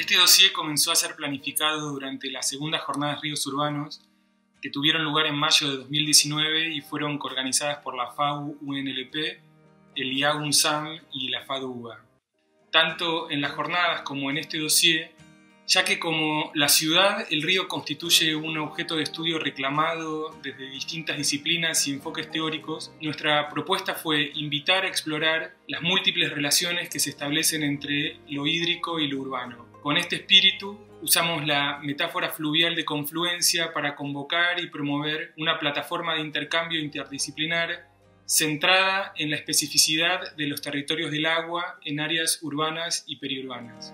Este dossier comenzó a ser planificado durante las segundas jornadas Ríos Urbanos, que tuvieron lugar en mayo de 2019 y fueron coorganizadas por la FAU-UNLP, el IAG-UNSAM y la FADUBA. Tanto en las jornadas como en este dossier, ya que como la ciudad, el río constituye un objeto de estudio reclamado desde distintas disciplinas y enfoques teóricos, nuestra propuesta fue invitar a explorar las múltiples relaciones que se establecen entre lo hídrico y lo urbano. Con este espíritu, usamos la metáfora fluvial de confluencia para convocar y promover una plataforma de intercambio interdisciplinar centrada en la especificidad de los territorios del agua en áreas urbanas y periurbanas.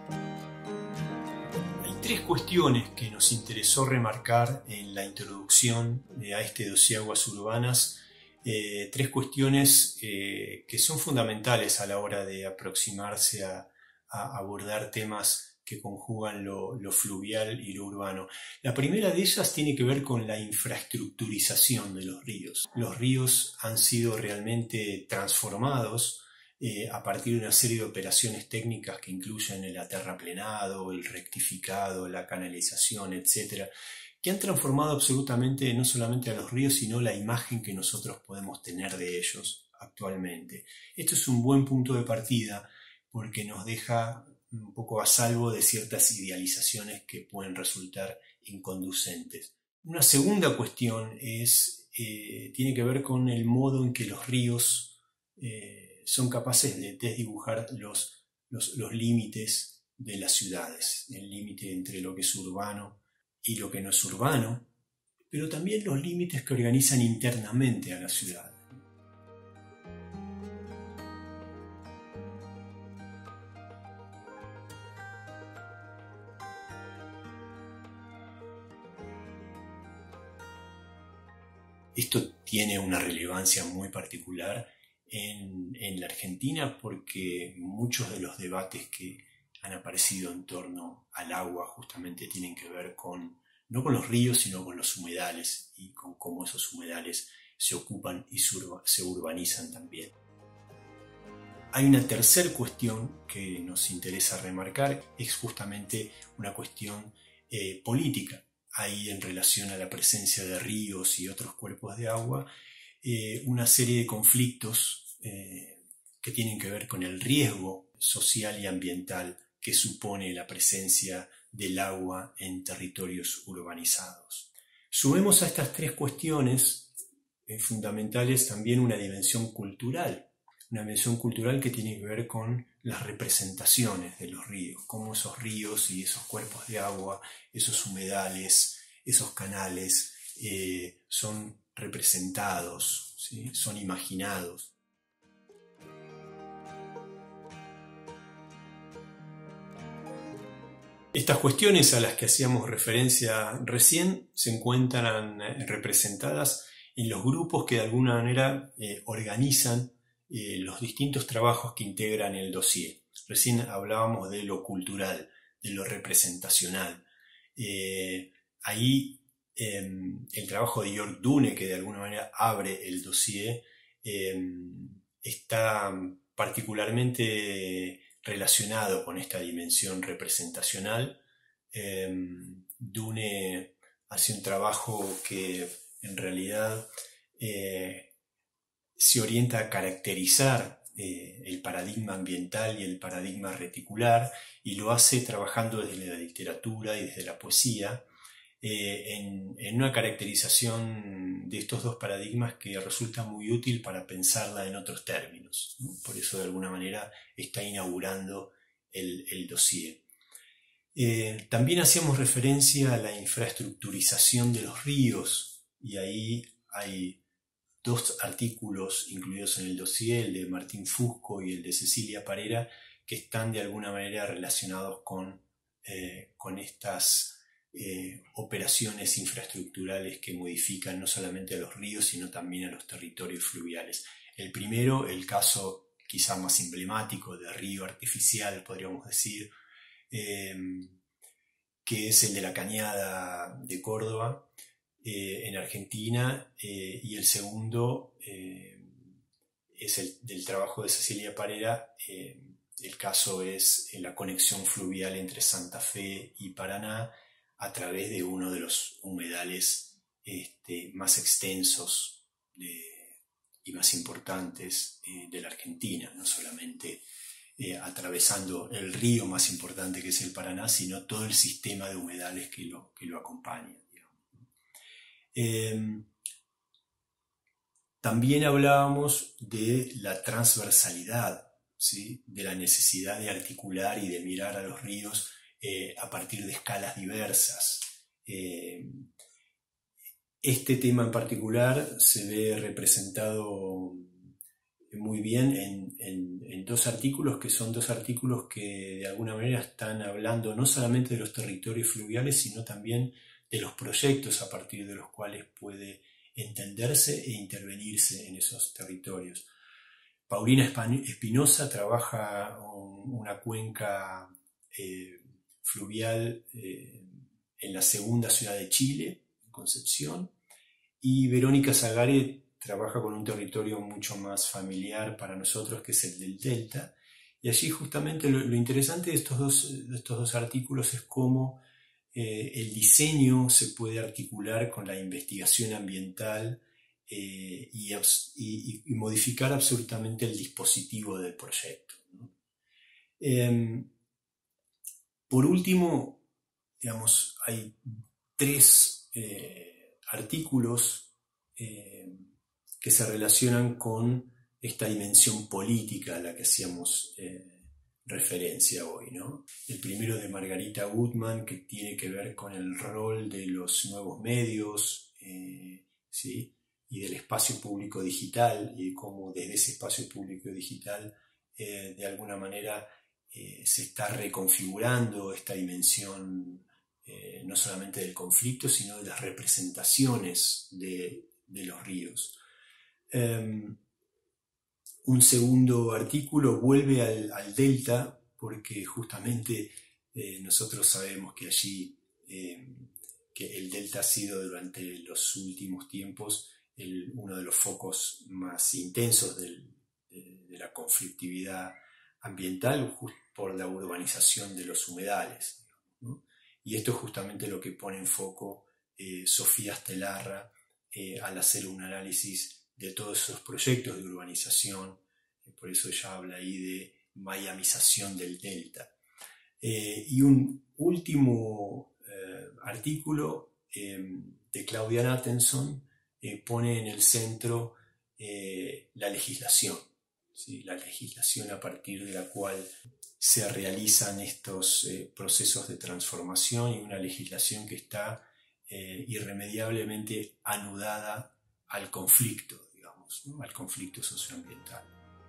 Tres cuestiones que nos interesó remarcar en la introducción a este dossier Aguas Urbanas, tres cuestiones que son fundamentales a la hora de aproximarse a abordar temas que conjugan lo fluvial y lo urbano. La primera de ellas tiene que ver con la infraestructurización de los ríos. Los ríos han sido realmente transformados a partir de una serie de operaciones técnicas que incluyen el aterraplenado, el rectificado, la canalización, etc., que han transformado absolutamente no solamente a los ríos, sino la imagen que nosotros podemos tener de ellos actualmente. Esto es un buen punto de partida porque nos deja un poco a salvo de ciertas idealizaciones que pueden resultar inconducentes. Una segunda cuestión tiene que ver con el modo en que los ríos son capaces de desdibujar los límites de las ciudades, el límite entre lo que es urbano y lo que no es urbano, pero también los límites que organizan internamente a la ciudad. Esto tiene una relevancia muy particular en la Argentina porque muchos de los debates que han aparecido en torno al agua justamente tienen que ver no con los ríos, sino con los humedales y con cómo esos humedales se ocupan y se urbanizan también. Hay una tercera cuestión que nos interesa remarcar, es justamente una cuestión política. Ahí en relación a la presencia de ríos y otros cuerpos de agua, una serie de conflictos que tienen que ver con el riesgo social y ambiental que supone la presencia del agua en territorios urbanizados. Sumemos a estas tres cuestiones fundamentales también una dimensión cultural que tiene que ver con las representaciones de los ríos, cómo esos ríos y esos cuerpos de agua, esos humedales, esos canales son representados, ¿sí? Son imaginados. Estas cuestiones a las que hacíamos referencia recién se encuentran representadas en los grupos que de alguna manera organizan los distintos trabajos que integran el dossier. Recién hablábamos de lo cultural, de lo representacional. Ahí el trabajo de Jörg Dune, que de alguna manera abre el dossier, está particularmente relacionado con esta dimensión representacional. Dune hace un trabajo que en realidad se orienta a caracterizar el paradigma ambiental y el paradigma reticular, y lo hace trabajando desde la literatura y desde la poesía, en una caracterización de estos dos paradigmas que resulta muy útil para pensarla en otros términos, ¿no? Por eso de alguna manera está inaugurando el dossier. También hacíamos referencia a la infraestructurización de los ríos, y ahí hay dos artículos incluidos en el dossier, el de Martín Fusco y el de Cecilia Parera, que están de alguna manera relacionados con estas operaciones infraestructurales que modifican no solamente a los ríos, sino también a los territorios fluviales. El primero, el caso quizá más emblemático de río artificial, podríamos decir, que es el de la Cañada de Córdoba, en Argentina, y el segundo es el del trabajo de Cecilia Parera, el caso es la conexión fluvial entre Santa Fe y Paraná a través de uno de los humedales más extensos y más importantes de la Argentina, no solamente atravesando el río más importante que es el Paraná, sino todo el sistema de humedales que lo acompañan. También hablábamos de la transversalidad, ¿sí? De la necesidad de articular y de mirar a los ríos a partir de escalas diversas. Este tema en particular se ve representado muy bien en dos artículos, que son dos artículos que de alguna manera están hablando no solamente de los territorios fluviales, sino también de los proyectos a partir de los cuales puede entenderse e intervenirse en esos territorios. Paulina Espinosa trabaja una cuenca fluvial en la segunda ciudad de Chile, en Concepción, y Verónica Zagare trabaja con un territorio mucho más familiar para nosotros, que es el del Delta. Y allí justamente lo interesante de estos dos artículos es cómo el diseño se puede articular con la investigación ambiental y modificar absolutamente el dispositivo del proyecto, ¿no? Por último, digamos, hay tres artículos que se relacionan con esta dimensión política a la que hacíamos referencia hoy, ¿no? El primero de Margarita Gutman, que tiene que ver con el rol de los nuevos medios, ¿sí? Y del espacio público digital, y cómo desde ese espacio público digital de alguna manera se está reconfigurando esta dimensión no solamente del conflicto, sino de las representaciones de los ríos. Un segundo artículo vuelve al delta, porque justamente nosotros sabemos que allí que el delta ha sido durante los últimos tiempos uno de los focos más intensos de la conflictividad ambiental, por la urbanización de los humedales, ¿no? Y esto es justamente lo que pone en foco Sofía Astelarra al hacer un análisis de todos esos proyectos de urbanización. Por eso ella habla ahí de miamización del delta. Y un último artículo de Claudia Nathanson pone en el centro la legislación, ¿sí? La legislación a partir de la cual se realizan estos procesos de transformación, y una legislación que está irremediablemente anudada al conflicto, digamos, ¿no? Al conflicto socioambiental.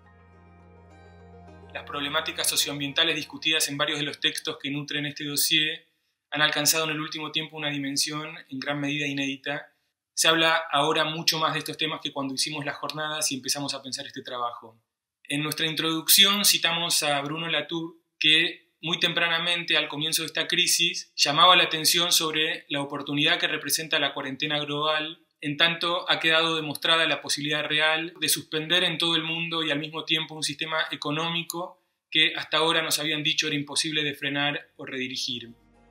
Las problemáticas socioambientales discutidas en varios de los textos que nutren este dossier han alcanzado en el último tiempo una dimensión en gran medida inédita. Se habla ahora mucho más de estos temas que cuando hicimos las jornadas y empezamos a pensar este trabajo. En nuestra introducción citamos a Bruno Latour, que muy tempranamente, al comienzo de esta crisis, llamaba la atención sobre la oportunidad que representa la cuarentena global. En tanto, ha quedado demostrada la posibilidad real de suspender en todo el mundo y al mismo tiempo un sistema económico que hasta ahora nos habían dicho era imposible de frenar o redirigir.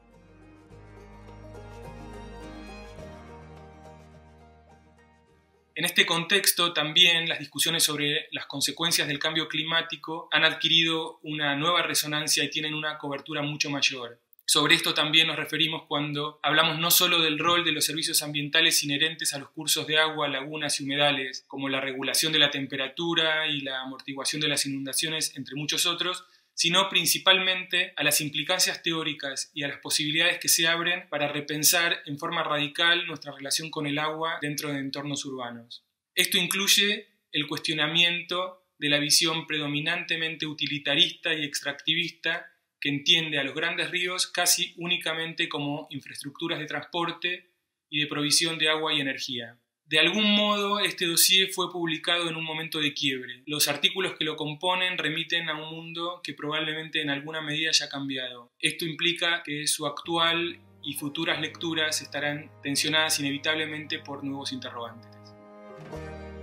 En este contexto también las discusiones sobre las consecuencias del cambio climático han adquirido una nueva resonancia y tienen una cobertura mucho mayor. Sobre esto también nos referimos cuando hablamos no solo del rol de los servicios ambientales inherentes a los cursos de agua, lagunas y humedales, como la regulación de la temperatura y la amortiguación de las inundaciones, entre muchos otros, sino principalmente a las implicancias teóricas y a las posibilidades que se abren para repensar en forma radical nuestra relación con el agua dentro de entornos urbanos. Esto incluye el cuestionamiento de la visión predominantemente utilitarista y extractivista que entiende a los grandes ríos casi únicamente como infraestructuras de transporte y de provisión de agua y energía. De algún modo, este dossier fue publicado en un momento de quiebre. Los artículos que lo componen remiten a un mundo que probablemente en alguna medida haya cambiado. Esto implica que su actual y futuras lecturas estarán tensionadas inevitablemente por nuevos interrogantes.